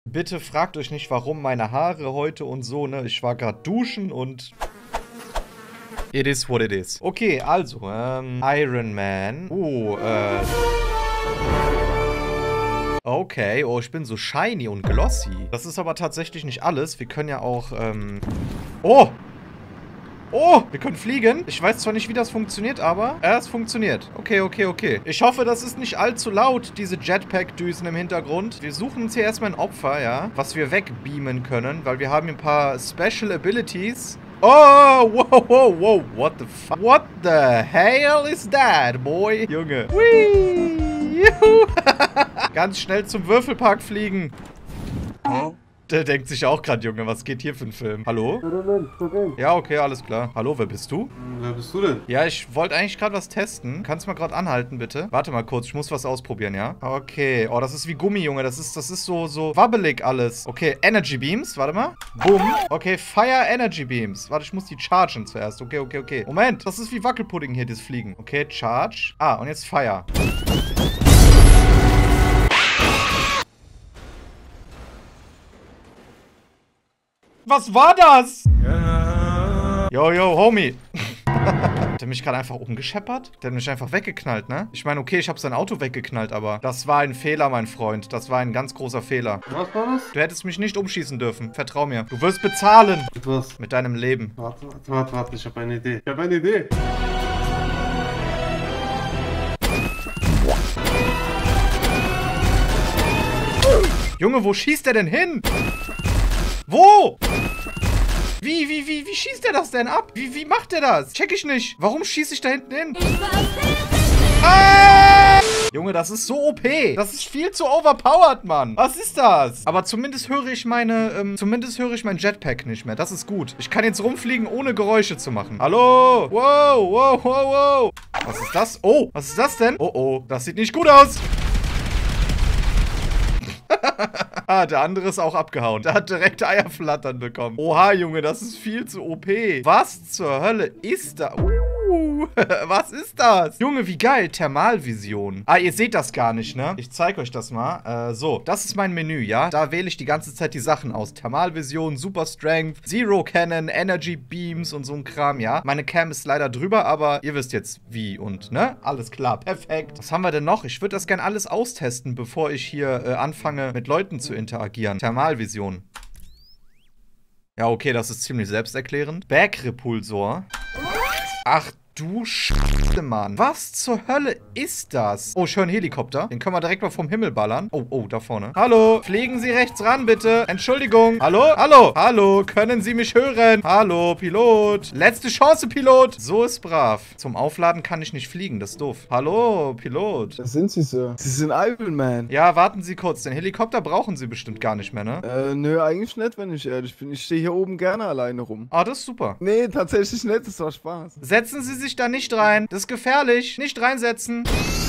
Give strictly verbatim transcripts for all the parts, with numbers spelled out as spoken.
Bitte fragt euch nicht, warum meine Haare heute und so, ne? Ich war gerade duschen und... It is what it is. Okay, also, ähm, Iron Man. Oh, äh... Okay, oh, ich bin so shiny und glossy. Das ist aber tatsächlich nicht alles. Wir können ja auch, ähm... Oh! Oh, wir können fliegen. Ich weiß zwar nicht, wie das funktioniert, aber äh, es funktioniert. Okay, okay, okay. Ich hoffe, das ist nicht allzu laut, diese Jetpack-Düsen im Hintergrund. Wir suchen uns hier erstmal ein Opfer, ja, was wir wegbeamen können, weil wir haben hier ein paar Special Abilities. Oh, wow, wow, wow, what the fuck? What the hell is that, boy? Junge. Whee, juhu. Ganz schnell zum Würfelpark fliegen. Huh? Der denkt sich auch gerade, Junge, was geht hier für ein Film? Hallo? Ja, okay, alles klar. Hallo, wer bist du? Wer bist du denn? Ja, ich wollte eigentlich gerade was testen. Kannst du mal gerade anhalten, bitte? Warte mal kurz, ich muss was ausprobieren, ja? Okay. Oh, das ist wie Gummi, Junge. Das ist, das ist so, so wabbelig alles. Okay, Energy Beams. Warte mal. Boom. Okay, Fire Energy Beams. Warte, ich muss die chargen zuerst. Okay, okay, okay. Moment, das ist wie Wackelpudding hier, das Fliegen. Okay, Charge. Ah, und jetzt Fire. Was war das? Ja. Yo, yo, Homie. Hat er mich gerade einfach umgescheppert? Der hat mich einfach weggeknallt, ne? Ich meine, okay, ich habe sein Auto weggeknallt, aber das war ein Fehler, mein Freund. Das war ein ganz großer Fehler. Was war das? Du hättest mich nicht umschießen dürfen. Vertrau mir. Du wirst bezahlen. Mit was? Mit deinem Leben. Warte, warte, warte, warte. Ich habe eine Idee. Ich habe eine Idee. Junge, wo schießt der denn hin? Wo? Wie, wie, wie, wie schießt der das denn ab? Wie, wie macht der das? Check ich nicht. Warum schieße ich da hinten hin? Ah! Junge, das ist so O P. Das ist viel zu overpowered, Mann. Was ist das? Aber zumindest höre ich meine, ähm, zumindest höre ich mein Jetpack nicht mehr. Das ist gut. Ich kann jetzt rumfliegen, ohne Geräusche zu machen. Hallo? Wow, wow, wow, wow. Was ist das? Oh, was ist das denn? Oh, oh, das sieht nicht gut aus. Ah, der andere ist auch abgehauen. Der hat direkt Eierflattern bekommen. Oha, Junge, das ist viel zu O P. Was zur Hölle ist da? Uh, was ist das? Junge, wie geil. Thermalvision. Ah, ihr seht das gar nicht, ne? Ich zeige euch das mal. Äh, so, das ist mein Menü, ja? Da wähle ich die ganze Zeit die Sachen aus. Thermalvision, Super Strength, Zero Cannon, Energy Beams und so ein Kram, ja? Meine Cam ist leider drüber, aber ihr wisst jetzt wie und, ne? Alles klar, perfekt. Was haben wir denn noch? Ich würde das gerne alles austesten, bevor ich hier äh, anfange, mit Leuten zu interagieren. Thermalvision. Ja, okay, das ist ziemlich selbsterklärend. Back-Repulsor. Ach du Scheiße, Mann. Was zur Hölle ist das? Oh, ich höre einen Helikopter. Den können wir direkt mal vom Himmel ballern. Oh, oh, da vorne. Hallo, fliegen Sie rechts ran, bitte. Entschuldigung. Hallo? Hallo? Hallo, können Sie mich hören? Hallo, Pilot. Letzte Chance, Pilot. So ist brav. Zum Aufladen kann ich nicht fliegen, das ist doof. Hallo, Pilot. Das sind Sie, Sir. Sie sind Iron Man. Ja, warten Sie kurz. Den Helikopter brauchen Sie bestimmt gar nicht mehr, ne? Äh, nö, eigentlich nicht, wenn ich ehrlich bin. Ich stehe hier oben gerne alleine rum. Ah, das ist super. Nee, tatsächlich nicht. Das war Spaß. Setzen Sie sich da nicht rein. Das ist gefährlich. Nicht reinsetzen.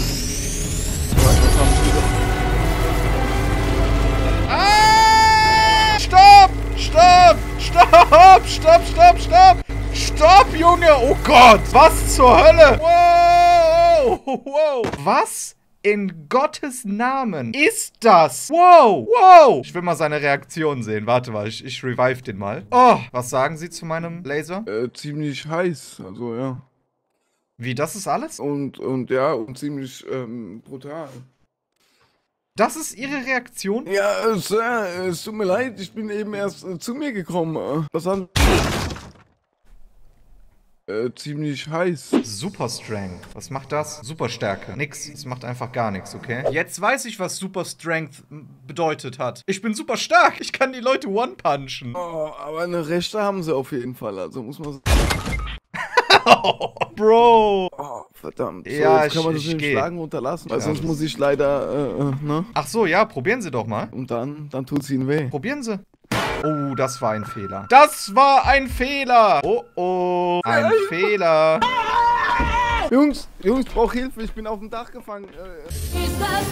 Ah! Stopp! Stopp! Stopp! Stopp! Stopp! Stopp! Stopp, Junge! Oh Gott! Was zur Hölle? Wow! Wow! Was in Gottes Namen ist das? Wow! Wow! Ich will mal seine Reaktion sehen. Warte mal, ich, ich revive den mal. Oh! Was sagen Sie zu meinem Laser? Äh, ziemlich heiß. Also, ja. Wie, das ist alles? Und, und ja, und ziemlich ähm, brutal. Das ist Ihre Reaktion? Ja, äh, Sir, äh, es tut mir leid, ich bin eben erst äh, zu mir gekommen. Äh, was haben... Äh, ziemlich heiß. Super Strength. Was macht das? Superstärke. Nix. Es macht einfach gar nichts, okay? Jetzt weiß ich, was Super Strength bedeutet hat. Ich bin super stark. Ich kann die Leute one-punchen. Oh, aber eine Rechte haben sie auf jeden Fall, also muss man... Oh, Bro. Oh, verdammt. So, ja, jetzt kann man ich, das ich nicht geh. Schlagen unterlassen, weil Ja, sonst das- muss ich leider, äh, äh, ne? Ach so, ja, probieren Sie doch mal. Und dann, dann tut's ihnen weh. Probieren Sie. Oh, das war ein Fehler. Das war ein Fehler. Oh, oh. Ein Fehler. Jungs, Jungs, ich brauch Hilfe, ich bin auf dem Dach gefangen. Äh,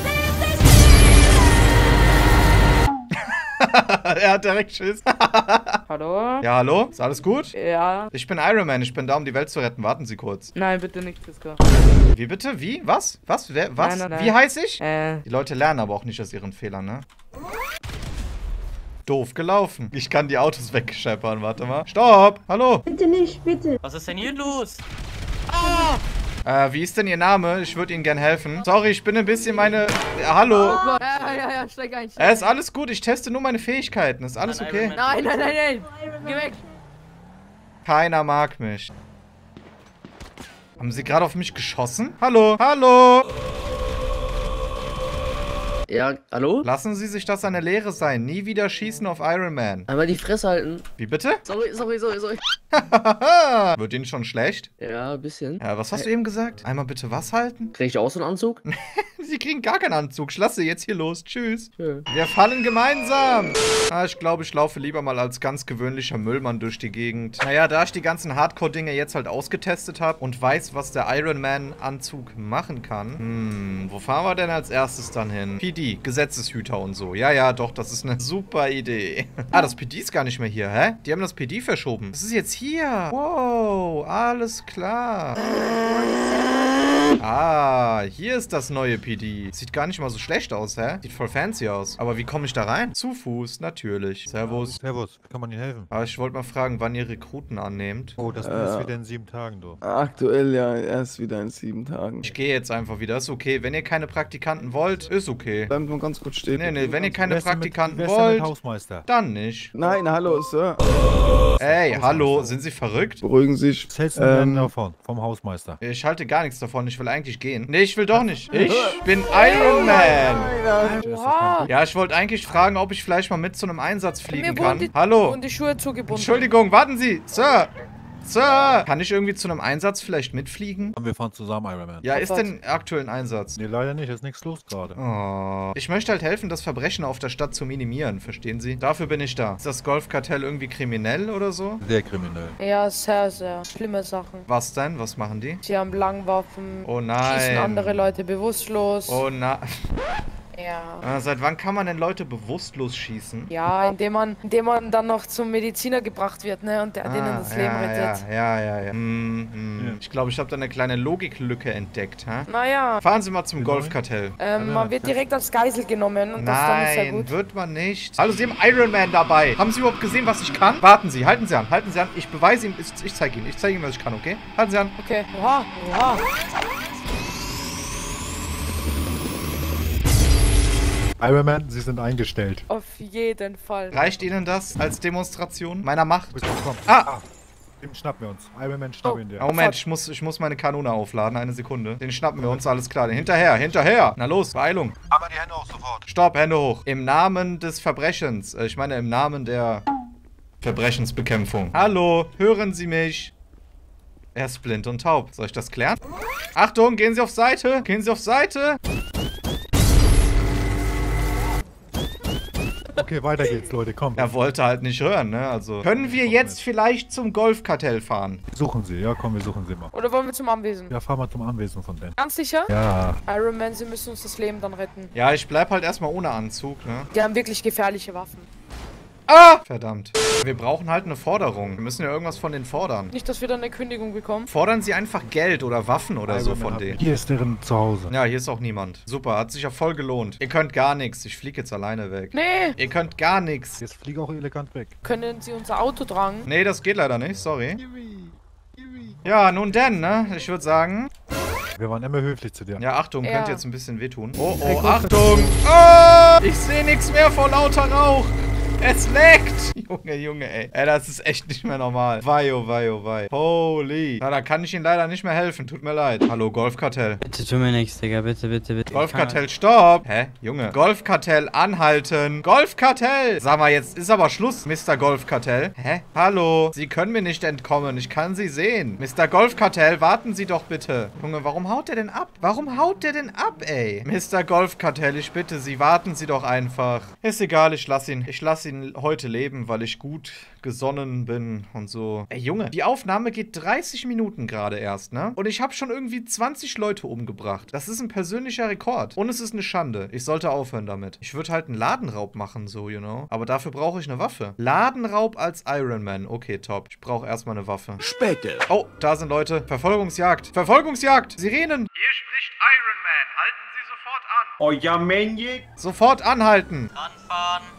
Er hat direkt Schiss. Hallo? Ja, hallo? Ist alles gut? Ja. Ich bin Iron Man. Ich bin da, um die Welt zu retten. Warten Sie kurz. Nein, bitte nicht, Fisker. Wie bitte? Wie? Was? Was? Wer? Was? Nein, nein, nein. Wie heiß ich? Äh. Die Leute lernen aber auch nicht aus ihren Fehlern, ne? Doof gelaufen. Ich kann die Autos wegscheppern. Warte mal. Stopp! Hallo! Bitte nicht, bitte. Was ist denn hier los? Äh, wie ist denn Ihr Name? Ich würde Ihnen gern helfen. Sorry, ich bin ein bisschen meine... Ja, hallo. Ja, ja, ja, steig ein. Steig Es ist alles gut. Ich teste nur meine Fähigkeiten. Ist alles Nein, okay? Iron Man. Nein, nein, nein, nein. Geh weg. Keiner mag mich. Haben Sie gerade auf mich geschossen? Hallo? Hallo? Ja, hallo? Lassen Sie sich das eine Lehre sein. Nie wieder schießen auf Iron Man. Einmal die Fresse halten. Wie bitte? Sorry, sorry, sorry, sorry. Wird Ihnen schon schlecht? Ja, ein bisschen. Ja, was hast du eben gesagt? Einmal bitte was halten? Krieg ich auch so einen Anzug? Sie kriegen gar keinen Anzug. Ich lasse jetzt hier los. Tschüss. Ja. Wir fallen gemeinsam. Ah, ich glaube, ich laufe lieber mal als ganz gewöhnlicher Müllmann durch die Gegend. Naja, da ich die ganzen Hardcore-Dinge jetzt halt ausgetestet habe und weiß, was der Iron Man-Anzug machen kann. Hm, wo fahren wir denn als erstes dann hin? P D, Gesetzeshüter und so. Ja, ja, doch, das ist eine super Idee. Ah, das P D ist gar nicht mehr hier, hä? Die haben das P D verschoben. Das ist jetzt hier. Wow, alles klar. Ah, hier ist das neue P D. Sieht gar nicht mal so schlecht aus, hä? Sieht voll fancy aus. Aber wie komme ich da rein? Zu Fuß, natürlich. Servus. Servus, wie kann man Ihnen helfen? Aber ich wollte mal fragen, wann ihr Rekruten annehmt. Oh, das Äh. ist wieder in sieben Tagen, du. Aktuell ja, erst wieder in sieben Tagen. Ich gehe jetzt einfach wieder. Ist okay. Wenn ihr keine Praktikanten wollt, ist okay. Bleibt mal ganz kurz stehen. Nee, nee, wenn ihr keine Wer ist denn mit- Praktikanten wer ist denn mit wollt, Hausmeister? dann nicht. Nein, hallo, Sir. Ey, hallo, sind Sie verrückt? Beruhigen Sie sich. Was hältst du denn Ähm, davon? Vom Hausmeister. Ich halte gar nichts davon. Ich will eigentlich gehen. Nee, ich will doch nicht. Ich bin Iron Man. Oha. Ja, ich wollte eigentlich fragen, ob ich vielleicht mal mit zu einem Einsatz fliegen Mir wurden kann. die, Hallo. wurden die Schuhe zugebunden. Entschuldigung, warten Sie. Sir. Sir. Kann ich irgendwie zu einem Einsatz vielleicht mitfliegen? Und wir fahren zusammen, Iron Man. Ja, ist Sofort. denn aktuell ein Einsatz? Nee, leider nicht, ist nichts los gerade. Oh. Ich möchte halt helfen, das Verbrechen auf der Stadt zu minimieren, verstehen Sie? Dafür bin ich da. Ist das Golfkartell irgendwie kriminell oder so? Sehr kriminell. Ja, sehr, sehr schlimme Sachen. Was denn? Was machen die? Sie haben Langwaffen, Oh schießen nein. andere Leute bewusstlos. Oh nein. Ja. Äh, seit wann kann man denn Leute bewusstlos schießen? Ja, indem man, indem man dann noch zum Mediziner gebracht wird, ne? Und der Ah, denen das Leben ja, rettet. Ja, ja, ja, ja. Hm, hm. Ja. Ich glaube, ich habe da eine kleine Logiklücke entdeckt, hä? Naja, Fahren Sie mal zum Golfkartell. ähm, man wird direkt als Geisel genommen und das dann ist ja Nein, gut. wird man nicht. Hallo, Sie haben Iron Man dabei. Haben Sie überhaupt gesehen, was ich kann? Warten Sie, halten Sie an, halten Sie an. Ich beweise Ihnen, ich, ich zeige Ihnen, ich zeige Ihnen, was ich kann, okay? Halten Sie an. Okay, oha, oha. Iron Man, Sie sind eingestellt. Auf jeden Fall. Reicht Ihnen das als Demonstration meiner Macht? Bitte, komm. Ah! Den schnappen wir uns. Iron Man schnappen Oh. dir. Oh, Moment, ich muss, ich muss meine Kanone aufladen. Eine Sekunde. Den schnappen wir uns, alles klar. Hinterher, hinterher. Na los, Beeilung. Aber die Hände auch sofort. Stopp, Hände hoch. Im Namen des Verbrechens. Äh, Ich meine, im Namen der Verbrechensbekämpfung. Hallo, hören Sie mich? Er ist blind und taub. Soll ich das klären? Achtung, gehen Sie auf Seite. Gehen Sie auf Seite. Okay, weiter geht's, Leute, komm. Er wollte halt nicht hören, ne? Also. Können wir jetzt vielleicht zum Golfkartell fahren? Suchen Sie, ja, komm, wir suchen Sie mal. Oder wollen wir zum Anwesen? Ja, fahr mal zum Anwesen von denen. Ganz sicher? Ja. Iron Man, sie müssen uns das Leben dann retten. Ja, ich bleib halt erstmal ohne Anzug, ne? Die haben wirklich gefährliche Waffen. Ah! Verdammt. Wir brauchen halt eine Forderung. Wir müssen ja irgendwas von denen fordern. Nicht, dass wir dann eine Kündigung bekommen. Fordern Sie einfach Geld oder Waffen oder so Iron Man von hat- denen. Hier ist deren Zuhause. Ja, hier ist auch niemand. Super, hat sich ja voll gelohnt. Ihr könnt gar nichts. Ich fliege jetzt alleine weg. Nee! Ihr könnt gar nichts. Jetzt flieg auch elegant weg. Können sie unser Auto tragen? Nee, das geht leider nicht, sorry. Ja, nun denn, ne? Ich würde sagen... Wir waren immer höflich zu dir. Ja, Achtung, Ja. könnte jetzt ein bisschen wehtun. Oh, oh, Achtung! Ah! Ich sehe nichts mehr vor lauter Rauch! Es leckt! Junge, Junge, ey. Ey, das ist echt nicht mehr normal. Wei, oh, wei, oh, wei. Holy. Na, da kann ich Ihnen leider nicht mehr helfen. Tut mir leid. Hallo, Golfkartell. Bitte tu mir nichts, Digga, bitte, bitte, bitte. Golfkartell, stopp! Hä? Junge. Golfkartell, anhalten. Golfkartell! Sag mal, jetzt ist aber Schluss, Mister Golfkartell. Hä? Hallo? Sie können mir nicht entkommen. Ich kann Sie sehen. Mister Golfkartell, warten Sie doch bitte. Junge, warum haut der denn ab? Warum haut der denn ab, ey? Mister Golfkartell, ich bitte Sie, warten Sie doch einfach. Ist egal, ich lass ihn. Ich lass ihn heute leben, weil ich gut gesonnen bin und so. Ey, Junge, die Aufnahme geht dreißig Minuten gerade erst, ne? Und ich habe schon irgendwie zwanzig Leute umgebracht. Das ist ein persönlicher Rekord. Und es ist eine Schande. Ich sollte aufhören damit. Ich würde halt einen Ladenraub machen, so, you know. Aber dafür brauche ich eine Waffe. Ladenraub als Iron Man. Okay, top. Ich brauche erstmal eine Waffe. Später. Oh, da sind Leute. Verfolgungsjagd. Verfolgungsjagd. Sirenen. Hier spricht Iron Man. Halten Sie sofort an. Oh ja, Maniac. Sofort anhalten. Anfahren.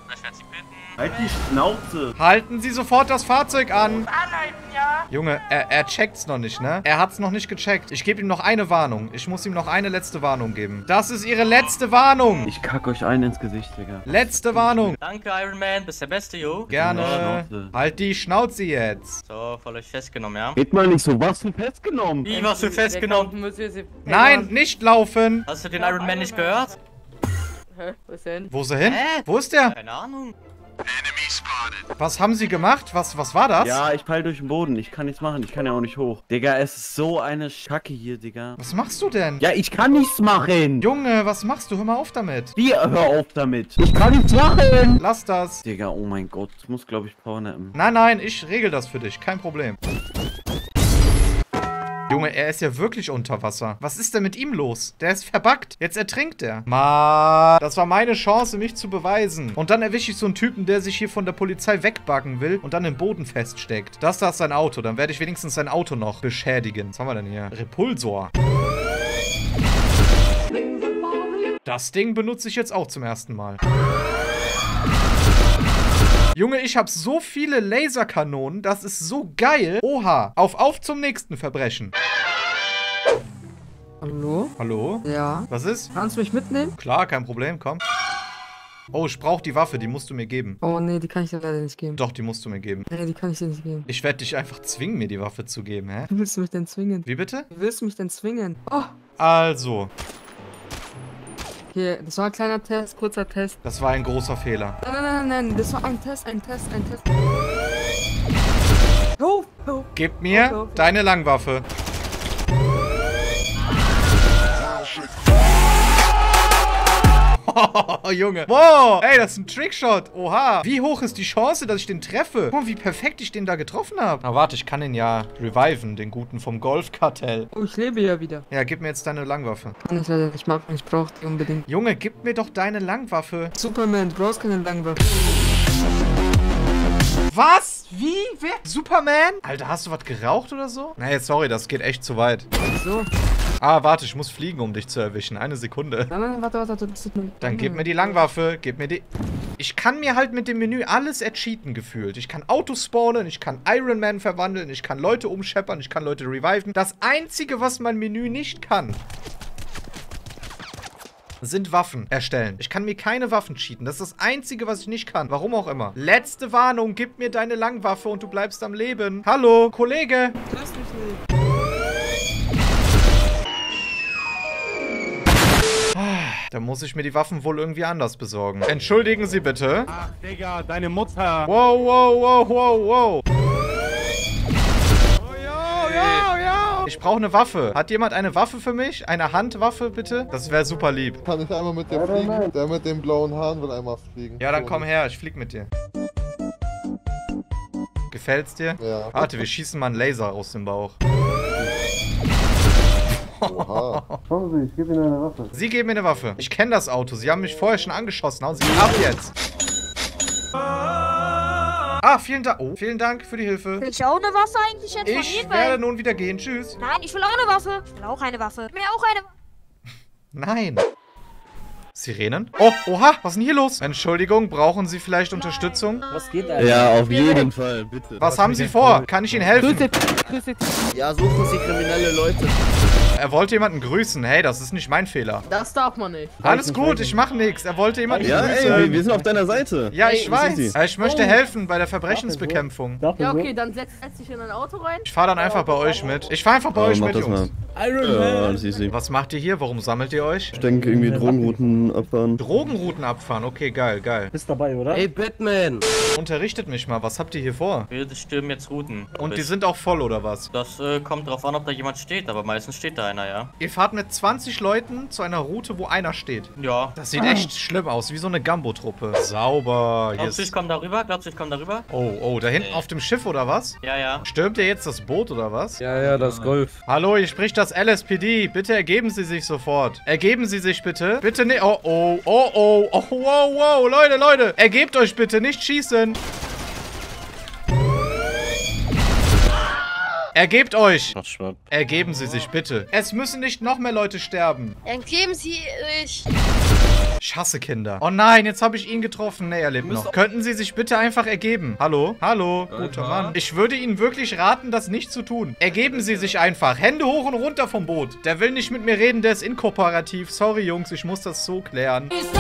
Halt die Schnauze. Halten Sie sofort das Fahrzeug an. Junge, er, er checkt's noch nicht, ne? Er hat's noch nicht gecheckt. Ich gebe ihm noch eine Warnung. Ich muss ihm noch eine letzte Warnung geben. Das ist Ihre letzte Warnung. Ich kack euch ein ins Gesicht, Digga. Letzte Warnung. Danke, Iron Man. Bist der Beste, Jo. Gerne. Schnauze. Halt die Schnauze jetzt. So, voll euch festgenommen, ja? Geht mal nicht so. Was für festgenommen? Wie, warst du festgenommen? Nein, nicht laufen. Hast du den Iron Man nicht gehört? Hä? Was denn? Wo ist er hin? Hä? Wo ist der? Keine Ahnung. Was haben Sie gemacht? Was, was war das? Ja, ich peil durch den Boden. Ich kann nichts machen. Ich kann ja auch nicht hoch. Digga, es ist so eine Schacke hier, Digga. Was machst du denn? Ja, ich kann nichts machen. Junge, was machst du? Hör mal auf damit. Die, hör auf damit. Ich kann nichts machen. Lass das. Digga, oh mein Gott. Ich muss, glaube ich, powernapppen. Nein, nein, ich regel das für dich. Kein Problem. Junge, er ist ja wirklich unter Wasser. Was ist denn mit ihm los? Der ist verbuggt. Jetzt ertrinkt er. Mann, das war meine Chance, mich zu beweisen. Und dann erwische ich so einen Typen, der sich hier von der Polizei wegbuggen will und dann im Boden feststeckt. Das da ist sein Auto. Dann werde ich wenigstens sein Auto noch beschädigen. Was haben wir denn hier? Repulsor. Das Ding benutze ich jetzt auch zum ersten Mal. Junge, ich habe so viele Laserkanonen, das ist so geil. Oha, auf, auf zum nächsten Verbrechen. Hallo? Hallo? Ja. Was ist? Kannst du mich mitnehmen? Klar, kein Problem, komm. Oh, ich brauche die Waffe, die musst du mir geben. Oh nee, die kann ich dir leider nicht geben. Doch, die musst du mir geben. Nee, die kann ich dir nicht geben. Ich werde dich einfach zwingen, mir die Waffe zu geben, hä? Wie willst du mich denn zwingen? Wie bitte? Wie willst du mich denn zwingen? Oh, Also, okay, das war ein kleiner Test, kurzer Test. das war ein großer Fehler. Nein, nein, nein, nein, das war ein Test, ein Test, ein Test. Oh, oh. Gib mir deine Langwaffe. Oh, Junge. Wow. Ey, das ist ein Trickshot. Oha. Wie hoch ist die Chance, dass ich den treffe? Guck mal, wie perfekt ich den da getroffen habe. Na, warte, ich kann ihn ja reviven, den guten vom Golfkartell. Oh, ich lebe ja wieder. Ja, gib mir jetzt deine Langwaffe. Kann ich leider nicht machen, ich brauche die unbedingt. Junge, gib mir doch deine Langwaffe. Superman, du brauchst keine Langwaffe. Was? Wie? Wer? Superman? Alter, hast du was geraucht oder so? Nee, sorry, das geht echt zu weit. So. Ah, warte, ich muss fliegen, um dich zu erwischen. Eine Sekunde. Nein, nein, warte, warte, warte. warte. Dann gib mir die Langwaffe, gib mir die... Ich kann mir halt mit dem Menü alles ercheaten gefühlt. Ich kann Autos spawnen, ich kann Iron Man verwandeln, ich kann Leute umscheppern, ich kann Leute reviven. Das Einzige, was mein Menü nicht kann, sind Waffen erstellen. Ich kann mir keine Waffen cheaten. Das ist das Einzige, was ich nicht kann. Warum auch immer. Letzte Warnung, gib mir deine Langwaffe und du bleibst am Leben. Hallo, Kollege. Lass mich nicht. Da muss ich mir die Waffen wohl irgendwie anders besorgen. Entschuldigen Sie bitte. Ach, Digga, deine Mutter. Wow, wow, wow, wow, wow. Oh, yo, yo, yo. Ich brauche eine Waffe. Hat jemand eine Waffe für mich? Eine Handwaffe, bitte? Das wäre super lieb. Kann ich einmal mit dir fliegen? Der mit den blauen Haaren will einmal fliegen. Ja, dann komm her. Ich flieg mit dir. Gefällt's dir? Ja. Warte, wir schießen mal einen Laser aus dem Bauch. Oha. Kommen Sie, ich gebe Ihnen eine Waffe. Sie geben mir eine Waffe. Ich kenne das Auto. Sie haben mich vorher schon angeschossen. Hauen Sie ab jetzt. Ah, vielen Dank. Oh, vielen Dank für die Hilfe. Will ich auch eine Waffe eigentlich jetzt von Ich Ihnen? werde nun wieder gehen. Tschüss. Nein, ich will auch eine Waffe. Ich will auch eine Waffe. Mir auch eine Waffe. Nein. Sirenen? Oh, oha, was ist denn hier los? Entschuldigung, brauchen Sie vielleicht Unterstützung? Was geht da? Ja, auf jeden Fall, bitte. Was haben Sie vor? Kann ich Ihnen helfen? Ja, suchen Sie kriminelle Leute. Er wollte jemanden grüßen. Hey, das ist nicht mein Fehler. Das darf man nicht. Alles gut, ich mache nichts. Er wollte jemanden Ja, grüßen. ey, wir sind auf deiner Seite. Ja, ich Ey, weiß. sind Sie? Ich möchte helfen bei der Verbrechensbekämpfung. Ja, okay, dann setz, setz dich in ein Auto rein. Ich fahre dann einfach bei euch mit. Ich fahre einfach bei Oh, euch mach mit, das Jungs. Ja, das ist easy. Was macht ihr hier? Warum sammelt ihr euch? Ich denke irgendwie Drogenrouten abfahren. Drogenrouten abfahren. Okay, geil, geil. Bist dabei, oder? Ey, Batman. Unterrichtet mich mal. Was habt ihr hier vor? Wir stürmen jetzt Routen. Und die sind auch voll, oder was? Das äh, kommt drauf an, ob da jemand steht, aber meistens steht da einer, ja. Ihr fahrt mit zwanzig Leuten zu einer Route, wo einer steht. Ja. Das sieht echt schlimm aus, wie so eine Gambo-Truppe. Sauber. Hier Glaubst du, ich ist... komm darüber? Glaubst du, ich komm darüber? Oh, oh, da hinten auf dem Schiff, oder was? Ja, ja. Stürmt ihr jetzt das Boot, oder was? Ja, ja, das Golf. Hallo, hier spricht das L S P D. Bitte ergeben Sie sich sofort. Ergeben Sie sich bitte. Bitte nicht. Oh, oh, oh, oh. Oh, wow, wow. Leute, Leute. Ergebt euch bitte. Nicht schießen. Ergebt euch. Ergeben Sie sich bitte. Es müssen nicht noch mehr Leute sterben. Dann geben Sie sich. Ich hasse Kinder. Oh nein, jetzt habe ich ihn getroffen. Nee, er lebt noch. Könnten Sie sich bitte einfach ergeben? Hallo? Hallo? Guter Mann. Ich würde Ihnen wirklich raten, das nicht zu tun. Ergeben Sie sich einfach. Hände hoch und runter vom Boot. Der will nicht mit mir reden, der ist inkooperativ. Sorry, Jungs, ich muss das so klären. Ist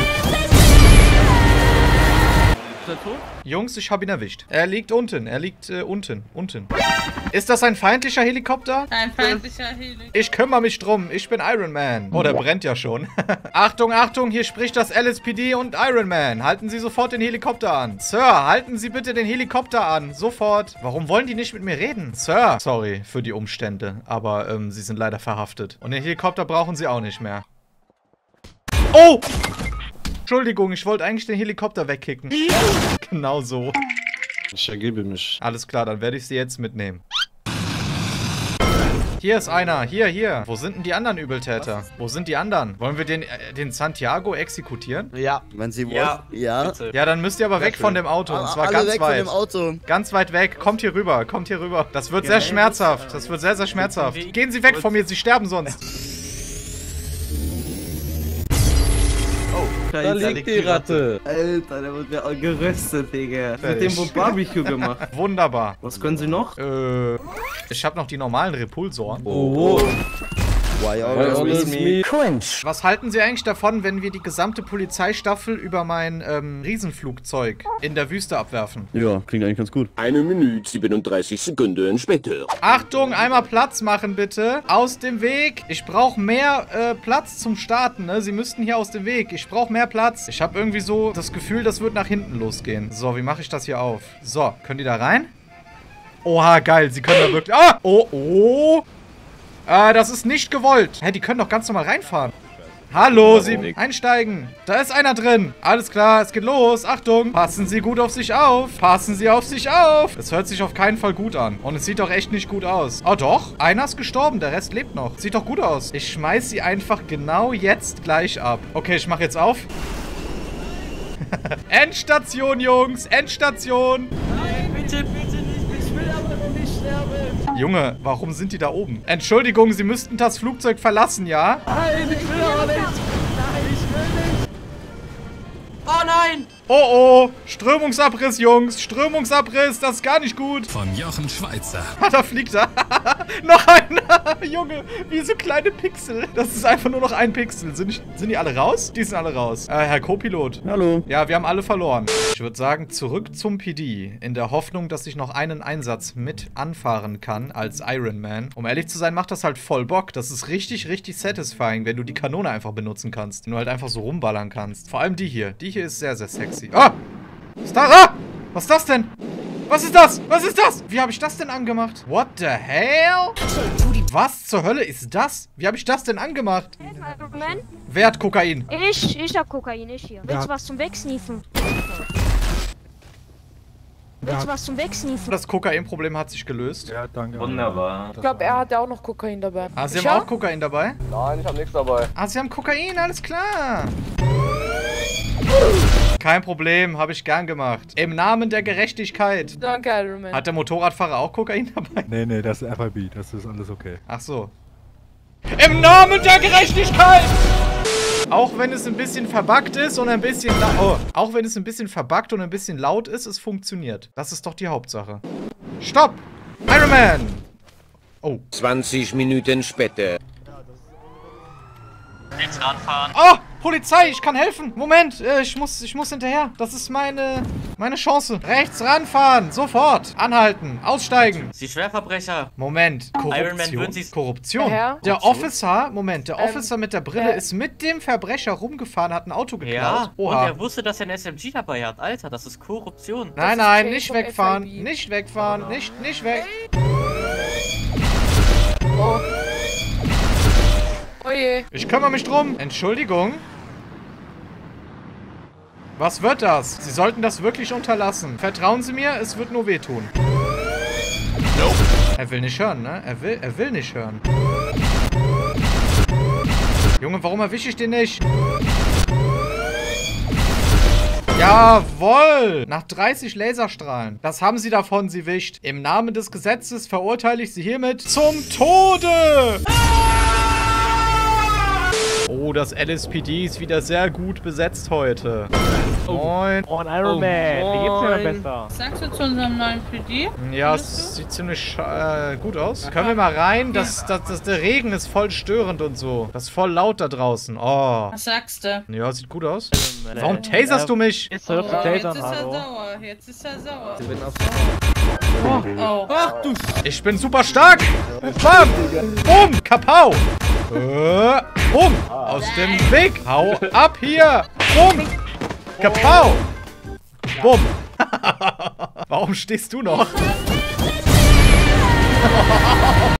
er tot? Jungs, ich habe ihn erwischt. Er liegt unten. Er liegt äh, unten. Unten. Ist das ein feindlicher Helikopter? Ein feindlicher Helikopter. Ich kümmere mich drum. Ich bin Iron Man. Oh, der brennt ja schon. Achtung, Achtung, hier spricht das L S P D und Iron Man. Halten Sie sofort den Helikopter an. Sir, halten Sie bitte den Helikopter an. Sofort. Warum wollen die nicht mit mir reden? Sir. Sorry für die Umstände, aber ähm, Sie sind leider verhaftet. Und den Helikopter brauchen Sie auch nicht mehr. Oh! Entschuldigung, ich wollte eigentlich den Helikopter wegkicken. Genau so. Ich ergebe mich. Alles klar, dann werde ich sie jetzt mitnehmen. Hier ist einer. Hier, hier. Wo sind denn die anderen Übeltäter? Wo sind die anderen? Wollen wir den, äh, den Santiago exekutieren? Ja. Wenn Sie wollen. Ja. Ja. Ja, dann müsst ihr aber weg von dem Auto. Und zwar Alle ganz weg weit. von dem Auto. Ganz weit weg. Kommt hier rüber. Kommt hier rüber. Das wird sehr schmerzhaft. Das wird sehr, sehr schmerzhaft. Gehen Sie weg von mir. Sie sterben sonst. Da liegt die Ratte. Alter, der wird ja geröstet, Digga. Mit dem wurde Barbecue gemacht. Wunderbar. Was können Sie noch? Äh, ich habe noch die normalen Repulsoren. Oh. Why always me? Was halten Sie eigentlich davon, wenn wir die gesamte Polizeistaffel über mein ähm, Riesenflugzeug in der Wüste abwerfen? Ja, klingt eigentlich ganz gut. Eine Minute siebenunddreißig Sekunden später. Achtung, einmal Platz machen bitte. Aus dem Weg. Ich brauche mehr äh, Platz zum Starten. Ne? Sie müssten hier aus dem Weg. Ich brauche mehr Platz. Ich habe irgendwie so das Gefühl, das wird nach hinten losgehen. So, wie mache ich das hier auf? So, können die da rein? Oha, geil. Sie können da wirklich... Ah! Oh, oh. Äh, das ist nicht gewollt. Hä, die können doch ganz normal reinfahren. Hallo, Sie einsteigen. Da ist einer drin. Alles klar, es geht los. Achtung. Passen Sie gut auf sich auf. Passen Sie auf sich auf. Es hört sich auf keinen Fall gut an. Und es sieht doch echt nicht gut aus. Oh doch, einer ist gestorben, der Rest lebt noch. Sieht doch gut aus. Ich schmeiß sie einfach genau jetzt gleich ab. Okay, ich mach jetzt auf. Endstation, Jungs. Endstation. Nein, bitte, bitte nicht. Ich will aber nicht sterben. Junge, warum sind die da oben? Entschuldigung, Sie müssten das Flugzeug verlassen, ja? Nein, ich will aber nicht. Nein, ich will nicht. Oh nein! Oh oh, Strömungsabriss, Jungs. Strömungsabriss, das ist gar nicht gut. Von Jochen Schweizer. Ah, da fliegt er. Noch einer. Junge, wie so kleine Pixel. Das ist einfach nur noch ein Pixel. Sind, sind die alle raus? Die sind alle raus. Äh, Herr Co-Pilot. Hallo. Ja, wir haben alle verloren. Ich würde sagen, zurück zum P D. In der Hoffnung, dass ich noch einen Einsatz mit anfahren kann als Iron Man. Um ehrlich zu sein, macht das halt voll Bock. Das ist richtig, richtig satisfying, wenn du die Kanone einfach benutzen kannst. Wenn du halt einfach so rumballern kannst. Vor allem die hier. Die hier ist sehr, sehr sexy. Ah! Was ist das? Ah! Was ist das denn? Was ist das? Was ist das? Wie habe ich das denn angemacht? What the hell? Was zur Hölle ist das? Wie habe ich das denn angemacht? Wer hat Kokain? Ich, ich hab Kokain, ich hier. Willst du was zum Wegsniefen? Willst du was zum Wegsniefen? Das Kokain-Problem hat sich gelöst. Ja, danke. Wunderbar. Ich glaube, er hatte auch noch Kokain dabei. Ah, Sie Ich haben auch? auch Kokain dabei? Nein, ich habe nichts dabei. Ah, Sie haben Kokain, alles klar. Kein Problem, habe ich gern gemacht. Im Namen der Gerechtigkeit. Danke, Iron Man. Hat der Motorradfahrer auch Kokain dabei? Nee, nee, das ist F I B, das ist alles okay. Ach so. Im Namen der Gerechtigkeit! Auch wenn es ein bisschen verbuggt ist und ein bisschen laut. Oh, auch wenn es ein bisschen verbuggt und ein bisschen laut ist, es funktioniert. Das ist doch die Hauptsache. Stopp! Iron Man! Oh. zwanzig Minuten später. Jetzt ranfahren. Oh! Polizei, ich kann helfen. Moment, äh, ich muss, ich muss hinterher. Das ist meine, meine Chance. Rechts ranfahren, sofort. Anhalten, aussteigen. Sie Schwerverbrecher. Moment, Iron Man, würden Korruption? Sie's- Korruption? Ja. Der Officer, Moment, der Ähm, Officer mit der Brille äh, ist mit dem Verbrecher rumgefahren, hat ein Auto geklaut. Ja, und Oha. er wusste, dass er ein S M G dabei hat. Alter, das ist Korruption. Nein, ist nein, Jay nicht vom wegfahren. F I B. Nicht wegfahren. Nicht, nicht weg. Oh. Oh je. Ich kümmere mich drum. Entschuldigung. Was wird das? Sie sollten das wirklich unterlassen. Vertrauen Sie mir, es wird nur wehtun. Nope. Er will nicht hören, ne? Er will, er will nicht hören. Junge, warum erwische ich den nicht? Jawohl! Nach dreißig Laserstrahlen. Das haben Sie davon, Sie wischt. Im Namen des Gesetzes verurteile ich Sie hiermit zum Tode! Oh, das L S P D ist wieder sehr gut besetzt heute. Moin. Oh, ein Iron Man. Wie geht's dir denn besser? Sagst du zu unserem neuen P D? Ja, es sieht ziemlich äh, gut aus. Können wir mal rein? Das, das, das, der Regen ist voll störend und so. Das ist voll laut da draußen. Oh. Was sagst du? Ja, sieht gut aus. Warum taserst du mich? Jetzt hör auf zu Oh, jetzt tasern, ist er hallo. sauer. Jetzt ist er sauer. Ich bin auf Oh. Ach du Ich bin super stark. Bam. Bumm. Kapau. Äh, bumm. Aus dem Weg. Hau ab hier. Bumm. Kapau. Bumm. Warum stehst du noch?